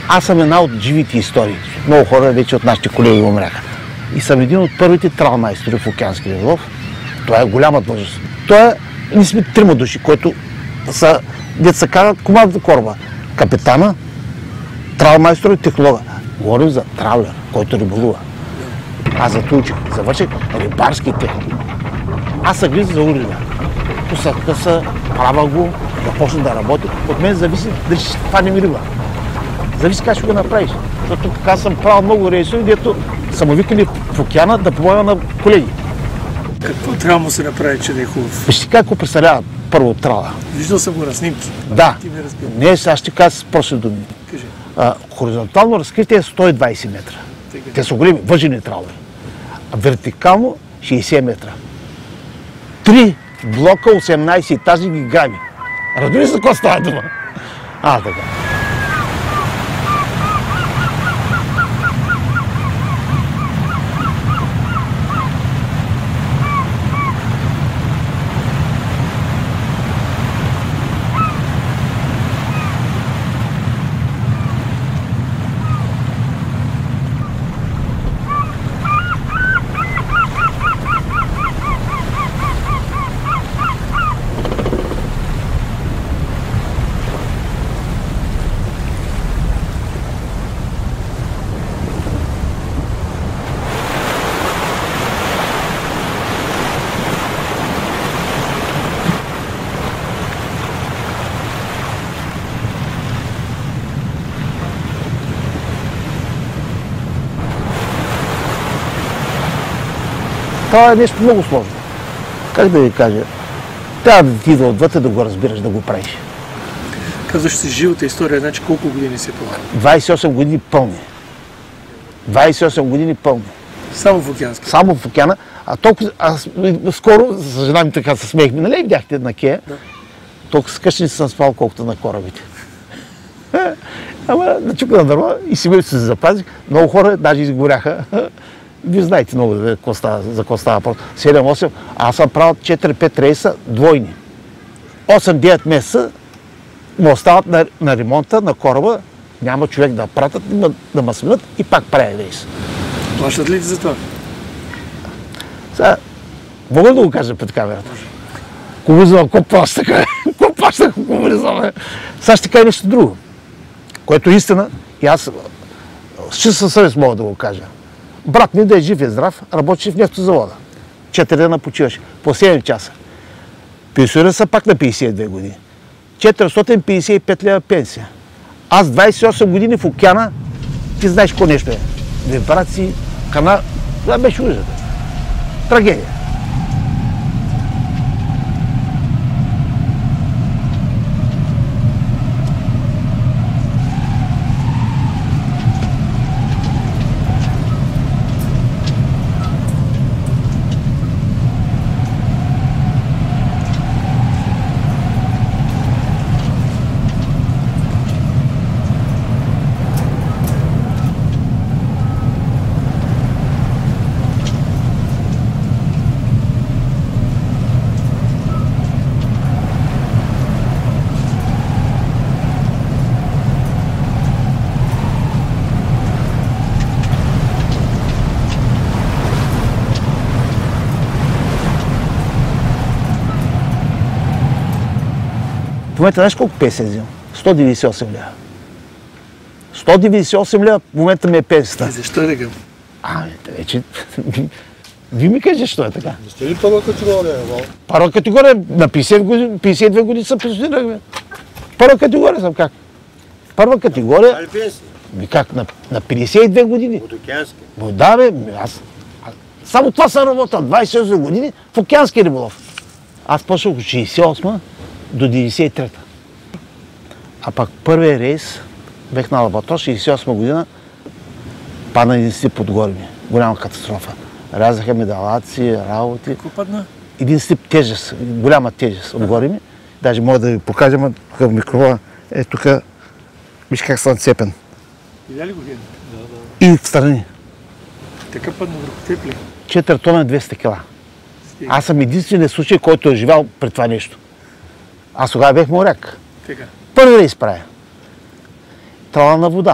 Аз съм една от живите истории. Много хора вече от нашите колеги умряха. И съм един от първите тралмайстори в океански риболов. Това е голяма длъжност. Ние сме трима души, които са, дето се казват, командата кораба. Капитана, тралмайстор и технолога. Говорим за траулер, който риболува. Аз затучих, завърших рибарски техник. Аз се грижа за уреда. Посадка се, права го, да почне да работи. От мен зависи дали ще фанем риба. Зависи как ще го направиш. Защото така съм правил много рейсови, дето са ме викали в океана да помага на колеги. Какво трябва му се направи, че да е хубав? Вижте как го представлява първо трала. Виждал съм го на снимки. Да. Не, сега ще кажа с прости думи. Хоризонтално разкритие е 120 метра. Те са големи, въжени тралери. А вертикално 60 метра. 3 блока, 18 етажи ги граби. Разбира ли за какво става дума? Така. Това е нещо много сложно. Как да ви кажа? Трябва да ти идва отвътре да го разбираш, да го правиш. Казваш си живата история, значи колко години си това? 28 години пълни. 28 години пълни. Само в океански? Само в океана. Скоро, за жена ми така се смеехме, нали видяхте на Кея? Да. Толкова скъщни съм спал, колкото на корабите. Ама начука на дърва и си се запазих. Много хора даже изгоряха. Вие знаете много за какво става просто. 7-8, аз съм правил 4-5 рейса двойни. 8-9 месеца му остават на ремонта на кораба, няма човек да пратят, да ме сменят и пак прави рейс. Плащат ли ти за това? Сега, мога да го кажа пред камерата. Комунизъм, какво плаща така? Какво плаща комунизъм? Сега ще кажа нещо друго, което е истина и аз с чиста съвест мога да го кажа. Брат ми да е жив и здрав, работи в нефтозавода. 4 дена почиваше, по 7 часа. Пенсионира се пак на 52 години. 455 лева пенсия. Аз 28 години в океана, ти знаеш какво нещо е. Вибрации, храна, това беше ужас. Трагедия. В момента знаеш колко пенсия взимам? 198 лева. 198 лева в момента ми е пенсията. И защо е така? Вече... Вие ми кажете, защо е така. Не сте ли първа категория? Първа категория, на 52 години съм пенсионирах. Първа категория съм как? Първа категория... Как? На 52 години. От океански? Да, бе, аз... Само това съм работил 28 години в океански риболов. Аз почнах от 68 до 93-та. А пак първият рейс бех на Албатрос, 68 година, падна един стип под гори ми. Голяма катастрофа. Рязаха ми далаци, работи. Какво падна? Един стип тежест, голяма тежест отгоре ми. Даже мога да ви покажа, тук в микрофона е тук, виж как съм цепен. Видя ли го Ген? И в страни. Така падна върху теб ли? 4 тона 200 кила. Аз съм единственият случай, който е живял пред това нещо. Аз тогава бех моряк. Така. Първи рейс правя. Трала на вода.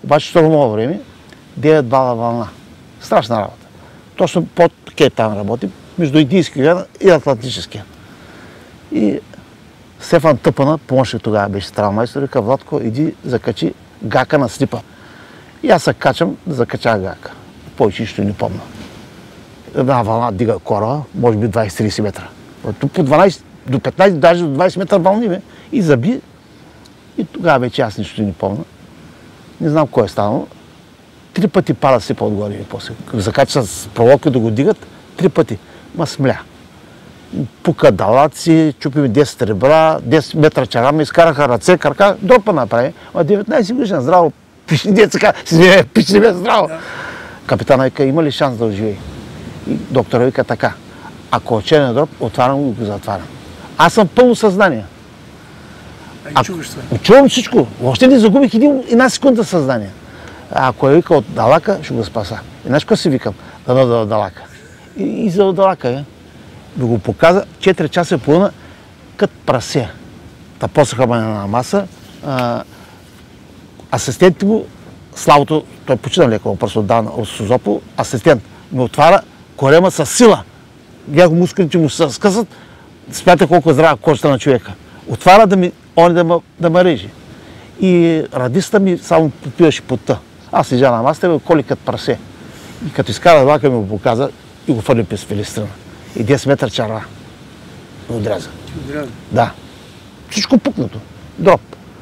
Обаче штормово време, 9 бала вълна. Страшна работа. Точно под Кейптаун работи, между Индийския океан и Атлантическия. И Стефан Тъпана, помощник тогава беше стралмайстор, вика: Владко, иди закачи гака на слипа. И аз се качам да закача гака. Повече нищо не помня. Една вълна дига кораба, може би 20-30 метра. По 12 до 15, даже до 20 метра вълни, бе. И заби. И тогава вече аз нищо не помня. Не знам кой е станало. 3 пъти пада слипа отгоре и после. Закача с проволока да го дигат, 3 пъти. Ма смля. Пука далаци, чупиме 10 ребра, 10 метра чарами, изкараха ръце, крака, дропа направи. А 19 годишен, здраво, пишни деца, пишни бе, здраво. Капитана вика: има ли шанс да оживее? И доктора вика така: ако черен дроп, отварям го и го затварям. Аз съм пълно съзнание. Чуваш това? Чувам всичко. Въобще не загубих една секунда съзнание. Ако е вика от далака, ще го спаса. И знаеш какво си викам? Да далака. И за далака, да го показа 4 часа и половина като прасе. Та посаха ме на маса. Асистентите му, Славото, той почина леко просто от Созопол, асистент ми отваря корема с сила. Гледах мускулите му се скъсат, смята колко е здрава кожата на човека. Отваря да ме режи. И радиста ми само попиваше потта. Аз седя на масата и го коли като прасе. И като изкара влака ми го показа и го фърли през филистрина. И 10 метра чара го отряза. Да. Всичко пукнато. Дроп.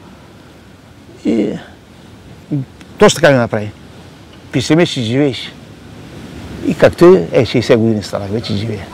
И точно така ми направи. Пише ме, ще живееш. И както е, 60 години станах, вече живея.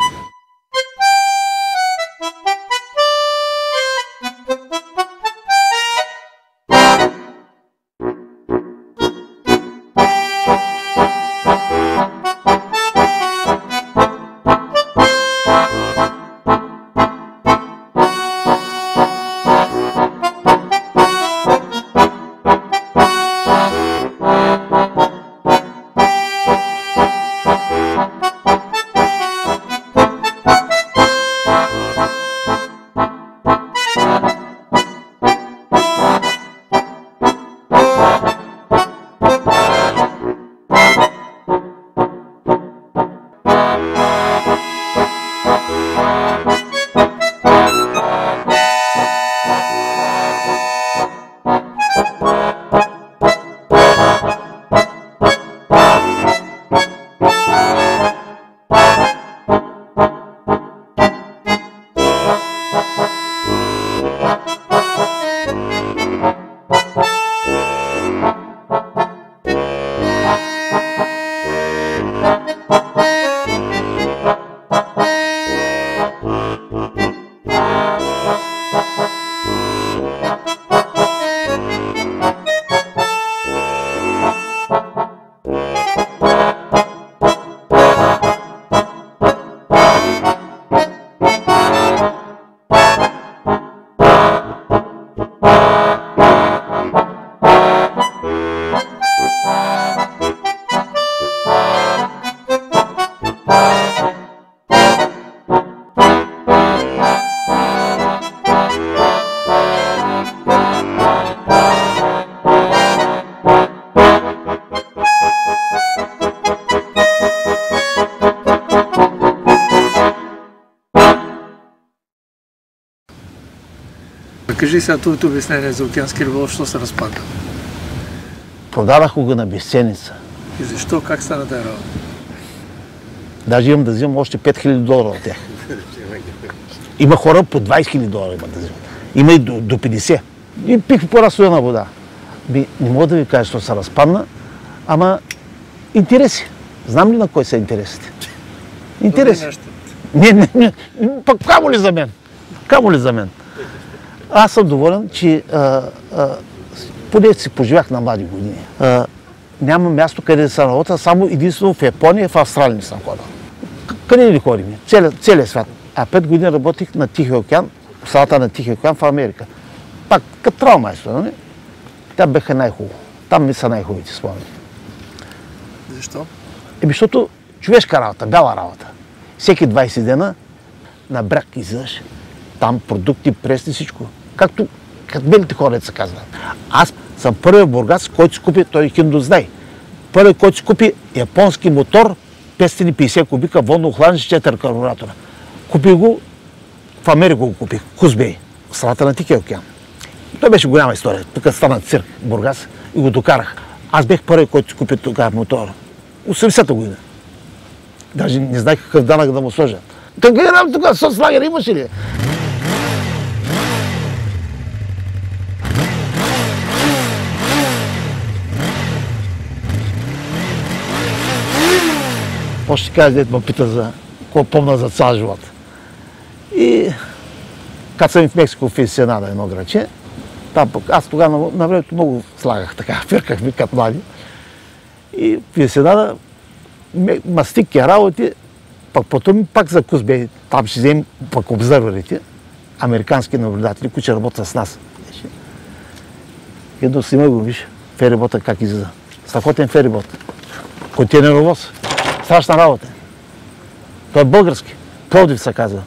Кажи сега твоето обяснение за океански риболов, що се разпада? Продадах го на безценица. И защо? Как стана тази работа? Даже имам да взимам още $5000 от тях. Има хора по $20,000 имат да взимат. Има и до 50. И пих по разстроена вода. Не мога да ви кажа, що се разпадна, ама интереси. Знам ли на кой са интересите? Интереси. Не, пък камо ли за мен? Камо ли за мен? Аз съм доволен, че поне си поживях на млади години. Няма място, къде да се работя, само единствено в Япония и в Австралия не съм ходил. Къде ли ходим? Целият свят. А 5 години работих на Тихия океан, в салата на Тихия океан в Америка. Пак като траумайстор, нали? Там беха най-хубаво. Там ми са най-хубавите спомени. Защо? Защото човешка работа, бяла работа. Всеки 20 дена на бряг излизаш. Там продукти, пресни, всичко. Както белите хора се казват. Аз съм първият бургас, който си купи, той Хиндоздай. Първият, който си купи японски мотор, 550 кубика, водно охлаждане с 4 карбуратора. Купи го, в Америка го купих, Кузбей, в страната на Тихия океан. Той беше голяма история. Тук стана цирк в Бургас и го докарах. Аз бех първият, който си купи тогава мотора. 80-та година. Даже не знаех какъв данък да му сложа. Тогава соцлагер имаше ли? Още ще кажа, дете ме пита за какво помня за цял живот. И като съм в Мексико в Енсенада, едно граче, аз тогава на времето много слагах така, фирках ми като млади. И в Енсенада мастики работи, пък потом пак за Кузбей, там ще вземем пък обзърварите, американски наблюдатели, които ще работят с нас. Едно снима го, виж, ферибота как излиза. Страхотен ферибот. Контейнеровоз. Страшна работа. Той е български. Пловдив се казва.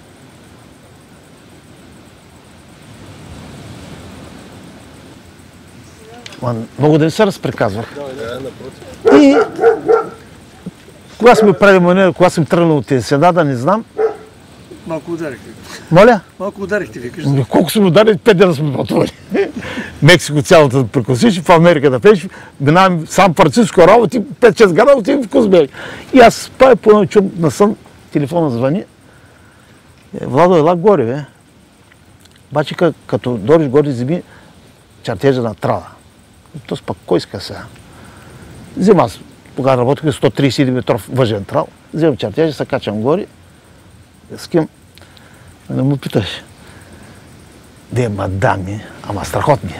Много да не се разприказвах. И кога сме правили манера, кога съм тръгнал от Енсенада, не знам. Малко ударихте. Моля? Малко ударихте, ви кажете. Колко сме ударили, 5 дена сме пътували. Мексико цялата да прекусиш, в Америка да пеш, минавам Сан Франциско работи, 5-6 града отивам в Кузбей. И аз спая по чум на сън, телефона звъни. Владо, ела горе, бе. Обаче като дориш горе, вземи чертежа на трала. То пък кой иска сега? Взема аз, тогава работих 130 метров въжен трал, вземам чертежа, се качам горе. С кем? Не му питаш. Де мадами, ама страхотни.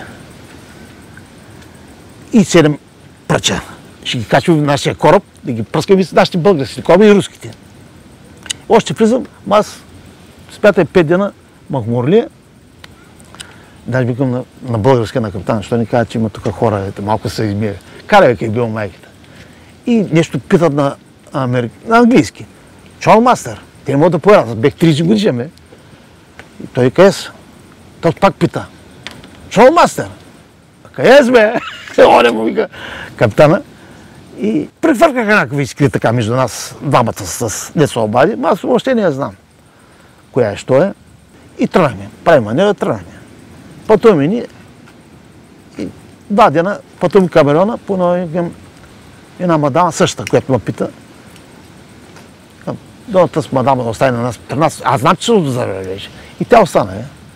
И 7 пръча. Ще ги качвам в нашия кораб, да ги пръскам с нашите български кораби и руските. Още влизам, аз спятай 5 дена махмурлия. Даже викам на български на капитана, защото ни казва, че има тук хора, малко се измие. Карай, как е бил майката. И нещо питат на английски. Чолмастър. Те не могат да поверят. Аз бех 30 годишен, бе. И той къде са? Той пак пита. Шоумастер. Къде са, бе? Оня му вика капитана. И прехвъркаха някакви искри така между нас, двамата с не се обади, но аз въобще не я знам. Коя е, що е. И тръгнахме. Правим манера, тръгнахме. Пътуваме ни. И 2 дена пътуваме Камерона, по една мадама същата, която ме пита. Долата с мадама да остане на нас при нас. Аз знам, че се дозавеше. И тя остана.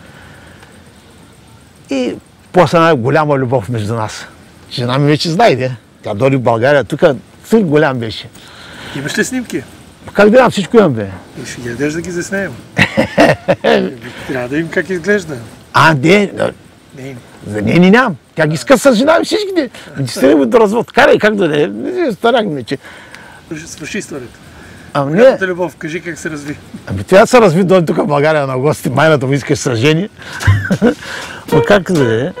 И после една голяма любов между нас. Жена ми вече знае, тя дойде в България, тук цирк голям беше. Имаш ли снимки? Как да имам, всичко имам, бе. И ще ги ядеш да ги заснеем. Трябва да им как изглежда. Не. За нея нямам. Тя ги скъса с жена ми всичките. Стигаме до развод. Карай, как да не. Старахме, че. Свърши историята. Не. Любов, кажи как се разви. Тя се разви, дойде тук в България на гости, майната му искаш сражение. Но как да е?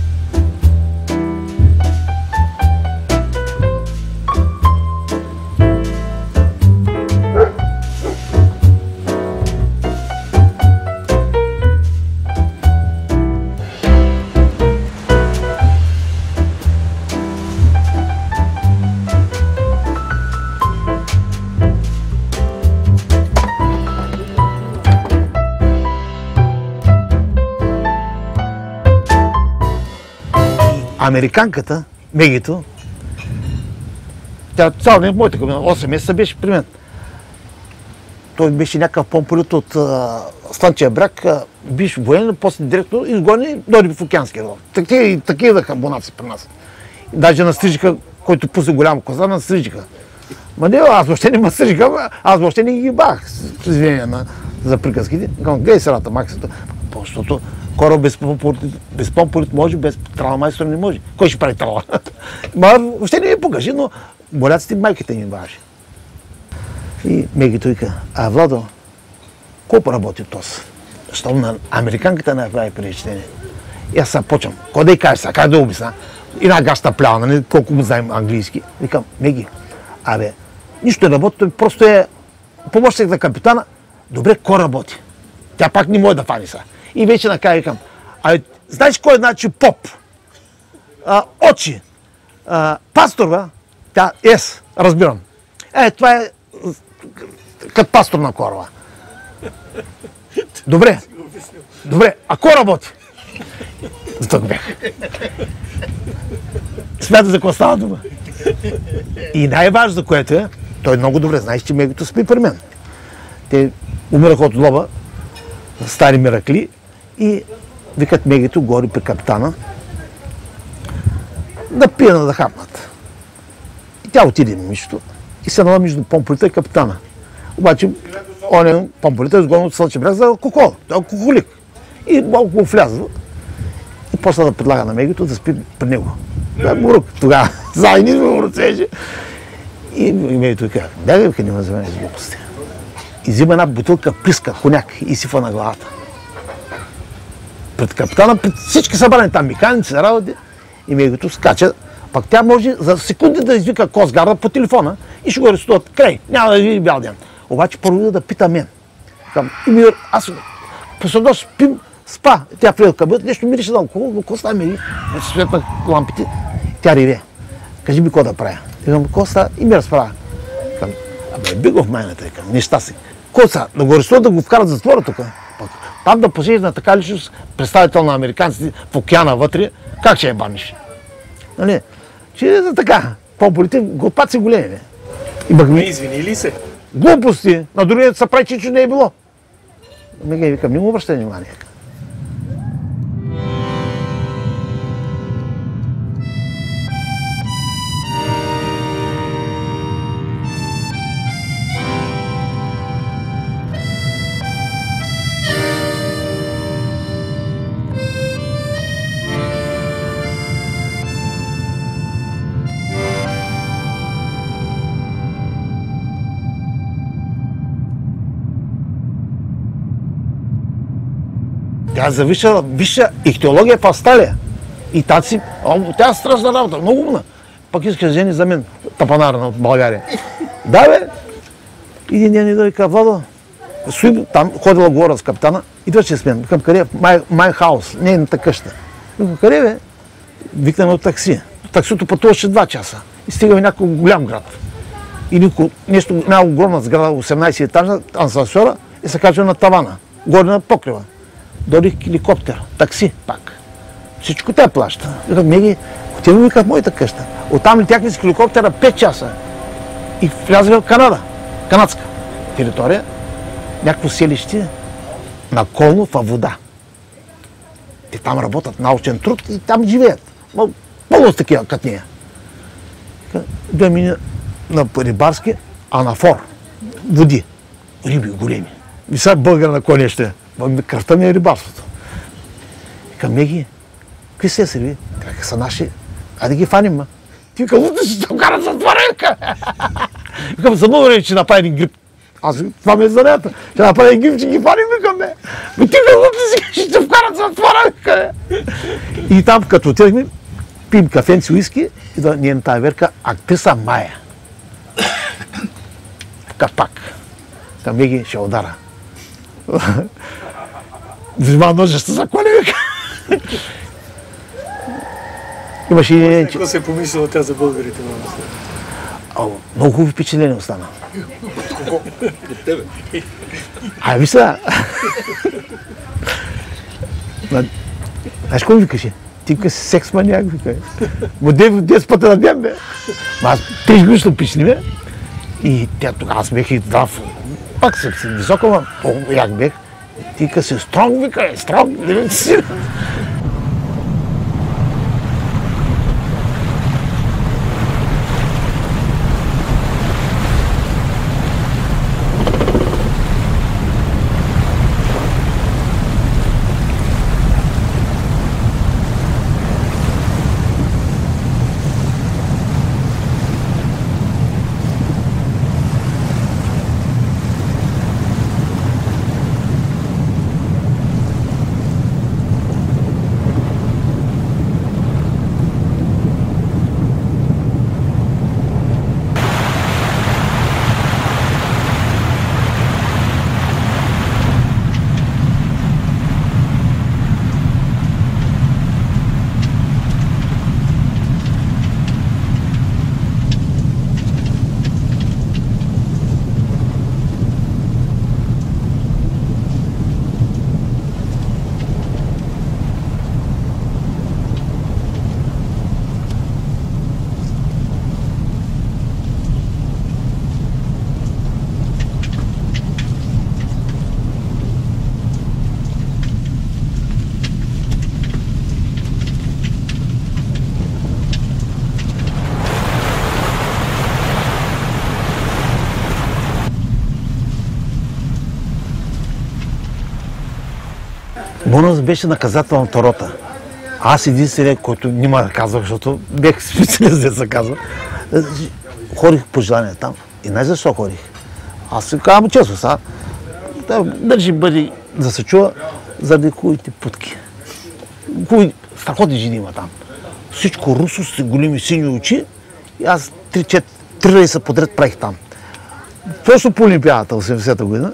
Американката, Мегито, тя цял ден в моята кабина, 8 месеца беше при мен. Той беше някакъв помполит от Слънчев бряг, биш военен, после директор, изгони, дойде в Океанския район. Такива да абонаци при нас. Даже на стрижика, който пусне голяма коза, на стрижика. Ма не, аз въобще не ме стрижика, аз въобще не ги бах, с извинение за приказките. Гледай сърата, максата, защото кораб без помполит може, без тралмайстор не може. Кой ще прави трала? Въобще не ми покажи, но боляците майките ни баваше. И Мегито вика, Владо, колко работи този? Щом на американката не прави причинение. И аз сега почвам. Кой да й кажеш сега, как да обясна? Една гаща пляна, колко му знаем английски. Викам, Меги, нищо не работи, той просто е помощник на капитана. Добре, кой работи? Тя пак не може да фани сега. И вече накрая викам, знаеш кой е значи поп? очи. Пастор, бе? Тя, разбирам. Това е като пастор на кораба. Добре, а кой работи? За тук бях. Смята за какво става дума. И най-важно за което е, той много добре знаеш, че Мегото спи при мен. Те умираха от лоба, стари миракли, и викат Мегито гори при капитана да пият, да хапнат. И тя отиде на мишето и се нала между Помполита и капитана. Обаче, Помполита е сгонен от Сълче бряг за алкохол. Той е алкохолик. И малко го влязва. И после да предлага на Мегито да спи при него. Това е бурук тогава. Заедни сме му ръцежи. И Мегито казва, бягай, не ме за мен с глупости. И взима една бутилка плиска, коняк и сифа на главата. Пред капитана, пред всички събрани там механици, работи. И Мегито скача. Пак тя може за секунди да извика Костгарда по телефона и ще го арестуват. Край, няма да види бял ден. Обаче първо да пита мен. Аз посредно спим, спа. Тя влезе в кабинет, нещо мирише на алкохол, но Коста мири. Светна лампите. Тя реве. Кажи ми какво да правя. Казвам, Коста, и ми разправя. Бигов майната, неща си. Коста, да го арестуват, да го вкарат в затвора тук. Там да посидиш на така личност, представител на американците в океана вътре, как ще я баниш? Нали? Че е за така. Помполите, глупаци големи. Не извини ли се? Глупости. На другия се прави, че не е било. Не викам, не му обръщай внимание. Тя завиша висша ихтиология в Австралия. И тя е страшна работа, много умна. Пък иска да жени за мен, тапанара от България. Да, бе. Един ден идва и казва, Владо, там ходила говоря с капитана, идваше с мен. Към къде? Май хаус, нейната къща. Викам, къде, бе? Викнаме от такси. Таксито пътуваше 2 часа. И стигаме някой голям град. И една огромна сграда, 18 етажа, асансьора, и се качва на тавана, горе на покрива. Дори хеликоптер, такси пак. Всичко тя плаща. Викам, Меги, отиваме вика в моята къща. Оттам летяхме с хеликоптера 5 часа. И влязаме в Канада, канадска територия, някакво селище на Колно във вода. Те там работят научен труд и там живеят. Пълно с такива като нея. Да мине на рибарски анафор. Води. Риби големи. Висак българ на коне ще. Кръвта ми е рибарството. Към Меги, какви се ви? Така са наши. Айде ги фаним, ма. Ти вика, лута си ще вкарат затвора, вика. Викам, за много време ще направи един грип. Аз това ми е занята. Ще направи един грип, ще ги фаним, викам, бе. Ти вика, лута си, ще вкарат затвора, вика. И там, като отидахме, пием кафенци, уиски, и да ние на тази верка актриса Майя. Капак. Към Меги ще удара. Взима ножеща за коли, вика. Имаше и... Какво се е помислила тя за българите? Много хубаво впечатление остана. От тебе? Ви сега. Знаеш какво ми викаше? Ти вика си секс маняк, вика. Мо 10 пъти на ден, бе. Аз 3 годишно пични, бе. И тя тогава аз бех и здрав. Пак съм си високо, ама по-як бех. Ти вика си стронг, вика, стронг, не вика си. Бонус беше наказателната рота. Аз единствения, който няма да казвах, защото бях специалист, да се казва. Ходих по желание там. И не защо ходих. Аз се казвам честно сега. Държи бъде да се чува заради хубавите путки. Хубави, страхотни жени има там. Всичко русо с големи сини очи. И аз 3 рейса подред правих там. Точно по Олимпиадата, 80-та година.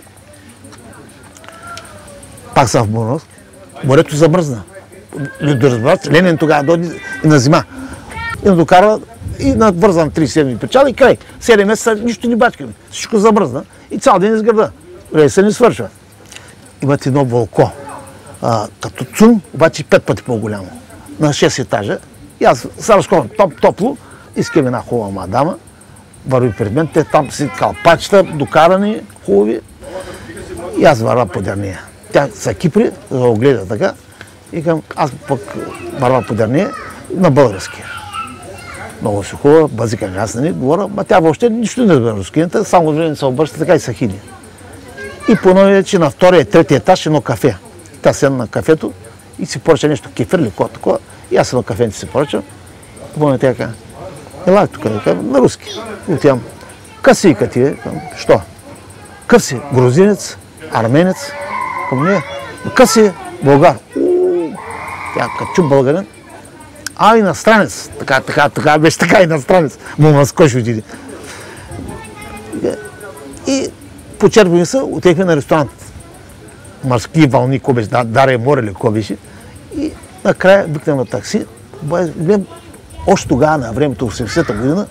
Пак съм в Мурманск. Морето замръзна. Ленин тогава дойде и на зима. И докарва и надвързан 37 печала и край. 7 месеца нищо не бачкаме. Всичко замръзна и цял ден изграда. Рейса не свършва. Имат едно вълко. Като цум, обаче 5 пъти по-голямо. На 6 етажа. И аз се разходвам топло, искам една хубава мадама. Върви пред мен, те там си калпачета, докарани, хубави. И аз върва по дерния. Тя са кипри, за да огледа така. И към аз пък върва по дерния на български. Много си хубава, базика ми, аз не говоря, а тя въобще нищо не разбира руски, само време се обръща така и са хиди. И по едно че на втория и третия етаж едно кафе. Тя седна на кафето и си поръча нещо кефир или какво такова. И аз на кафенце си поръчам. Помня тя каза, елак тук, на руски. Отивам. Къси ти, що? Къв си? Грузинец, арменец, към нея. Къси? Българ. Тя като чу българин. Иностранец. Така беше така иностранец. Мурманск ще отиде. И почерпихме се, отехме на ресторант. Морски вълни, ко беше, Дария море или ко беше. И накрая викнем на такси. Още тогава, на времето, 80-та година,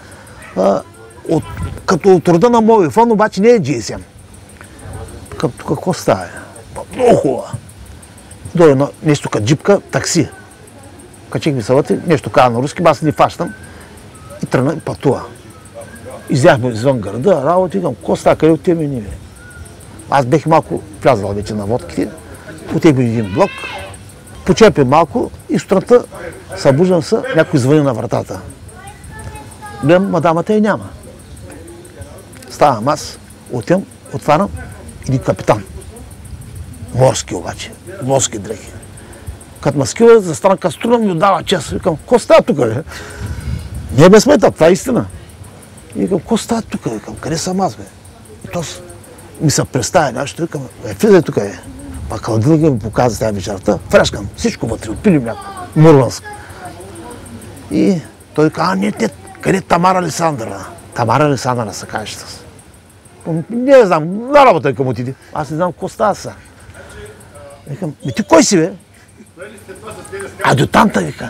като от рода на моя фон, обаче не е GSM. Какво става? Много хубава. Дойде нещо като джипка, такси. Качих ми салати, нещо каза на руски, аз не фащам. И тръгна и пътува. Изяхме извън града, работи, към какво става, къде отиваме ние? Аз бех малко влязал вече на водките, отихме един блок, почерпим малко и сутринта събуждам се, някой звъни на вратата. Гледам, мадамата и няма. Ставам аз, отивам, отварям, един капитан. Морски обаче, морски дрехи. Като маскива за страна каструна ми отдава чест. Викам, какво става тук? Не е безсмета, това е истина. И викам, какво става тук? Викам, къде съм аз? И то ми се представя нещо, викам, влизай тук. Пак хладилника ми показва тази вечерта, фрешкам, всичко вътре, отпили мляко, Мурманск. И той каза, не, къде е Тамара Александра? Тамара Александра се кажеш с. Не знам, на работа е към отиде. Аз не знам какво става сега. Викам, ти кой си, бе? Адютанта, вика.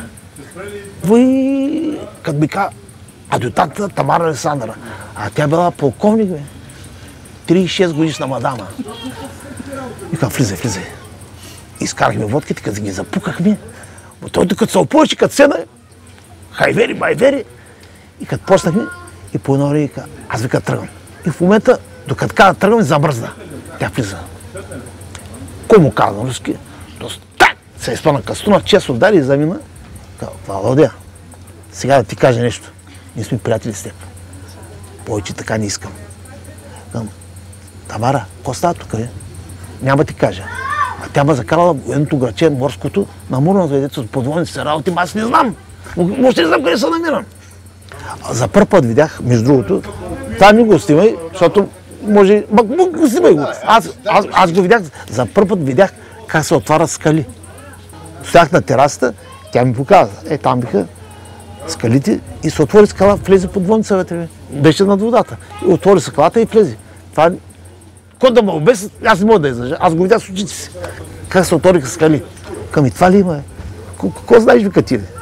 Като ми каза, адютанта Тамара Александра. А тя била полковник, бе. 36 годишна мадама. Викам, влизай. Изкарахме водките, като ги запукахме. Той докато се опълчи, като седна, хайвери, майвери. И като почнахме, и по едно време, аз вика тръгвам. И в момента, докато каза тръгвам, замръзна. Тя влиза. Кой му каза на руски? Так! Се изпълна каструна, често удари и замина. Володя, сега да ти кажа нещо. Ние сме приятели с теб. Повече така не искам. Тамара, какво става тук, бе? Няма ти кажа. А тя ме закарала едното граче, морското, на Мурманск, дето с подводници се работи, аз не знам. Въобще не знам къде се намирам. За първ път видях, между другото, това ми го снимай, защото може... Го снимай го. Аз го видях, за първ път видях как се отварят скали. Стоях на терасата, тя ми показа. Там биха скалите и се отвори скала, влезе подводница вътре. Беше над водата. И отвори скалата и влезе. Това... Кой да ме обеси, аз не мога да излъжа. Аз го видях с очите си. Как се отвориха скали. Към и това ли има? Какво знаеш, вика ти, бе?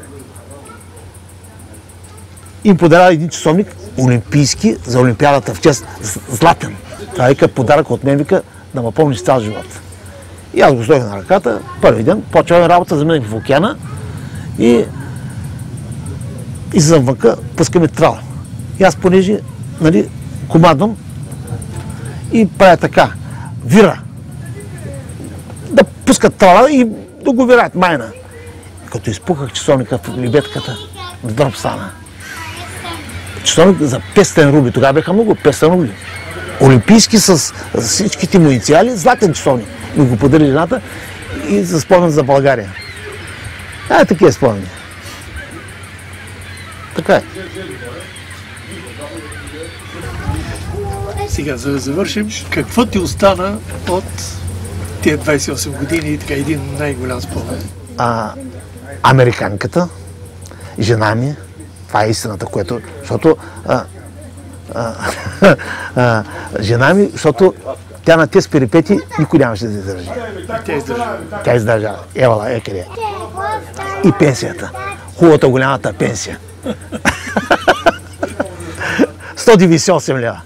Им подарява един часовник, олимпийски, за Олимпиадата в чест, златен. Това вика подарък от мен, вика, да ме помниш цял живот. И аз го стоих на ръката, първи ден, почваме работа, заминах в океана и излизам вънка, пускаме трал. И аз понеже, нали, командвам и правя така, вира. Да пускат трала и да го вираят майна. Като изпухах часовника в лебедката, в дръб стана. Часовник за 500 рубли, тогава бяха много, 500 рубли. Олимпийски с всичките му инициали, златен часовник. Ми го подари жената и за спомен за България. Такива спомени. Така е. Сега, за да завършим, какво ти остана от тия 28 години и така един най-голям спомен? Американката, жена ми, това е истината, което... Защото... жена ми, защото тя на тези перипети никой нямаше да издържи. Тя издържа. Евала, къде. И пенсията. Хубавата голямата пенсия. 198 лева.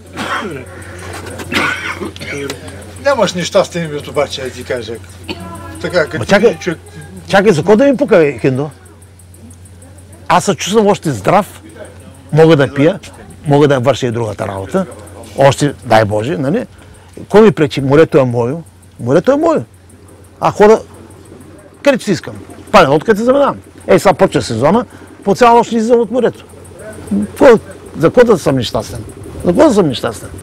Нямаш нещастен името, обаче, ти кажа. Така, като човек... Чакай, за кой да ми пука, Хиндо? Аз се чувствам още здрав, мога да пия, мога да върша и другата работа. Още, дай Боже, нали? Кой ми пречи? Морето е мое. Морето е мое. Хора, където си искам. Пален, откъде се заминавам. Сега почва сезона, по цяла нощ излизам от морето. За какво да съм нещастен? За какво да съм нещастен?